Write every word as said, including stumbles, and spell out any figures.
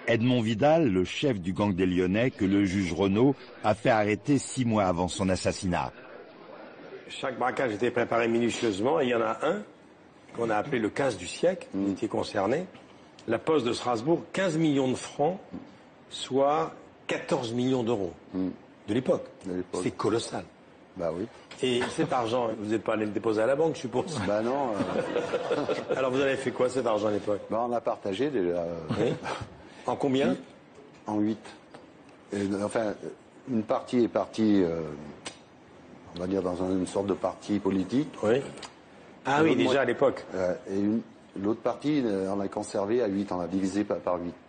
Edmond Vidal, le chef du gang des Lyonnais, que le juge Renaud a fait arrêter six mois avant son assassinat. Chaque braquage était préparé minutieusement et il y en a un qu'on a appelé le casse du siècle, qui était concerné. La Poste de Strasbourg, quinze millions de francs, soit quatorze millions d'euros mm. de l'époque. C'est colossal. Bah oui. Et cet argent, vous n'êtes pas allé le déposer à la banque, je suppose? Bah non. Euh... Alors vous avez fait quoi cet argent à l'époque? Bah on a partagé déjà. Oui. En combien? En huit. Et, enfin, une partie est partie, euh, on va dire, dans une sorte de parti politique. Oui. Ah oui, déjà à l'époque. Euh, et l'autre partie, on l'a conservé à huit, on l'a divisé par huit.